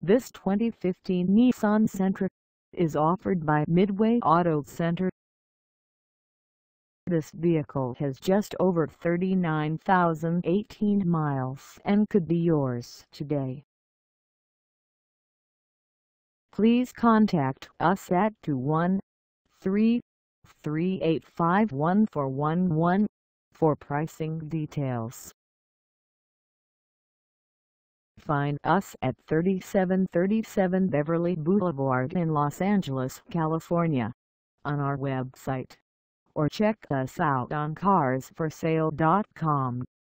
This 2015 Nissan Sentra is offered by Midway Auto Center. This vehicle has just over 39,018 miles and could be yours today. Please contact us at 213-385-1411 for pricing details. Find us at 3737 Beverly Boulevard in Los Angeles, California, on our website, or check us out on carsforsale.com.